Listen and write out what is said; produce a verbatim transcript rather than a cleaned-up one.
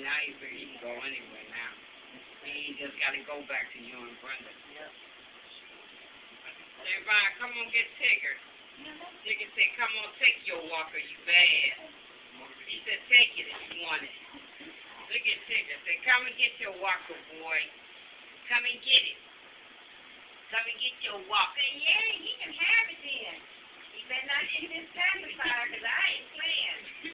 now you figure you can go anywhere now. You just got to go back to you and Brenda. Yep. Treyvon, come on get Tigger. Tigger said, come on, take your walker, you bad. He said, take it if you want it. Look at Tigger. Say, come and get your walker, boy. Come and get it. Come and get your walker. Yeah, he can have it then. He better not get this pacifier because I ain't playing.